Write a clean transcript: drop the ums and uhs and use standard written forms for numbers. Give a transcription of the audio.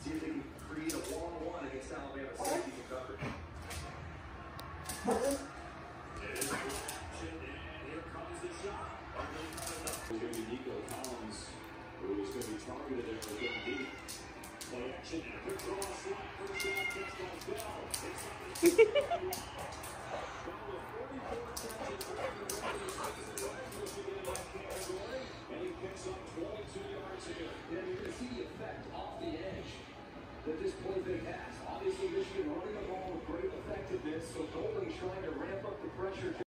See if they can create a 1-on-1 against Alabama safety and coverage. Here comes the shot. It's going to be Nico Collins, who is going to be targeted there with them deep. Play action, and a quick throw on slot. First down, touchdown, Bell. It's on the and he picks up 22 yards here. Yeah, you're going to see the effect off the edge that this play fake has. Obviously, Michigan running the ball with great effectiveness, so Golding trying to ramp up the pressure.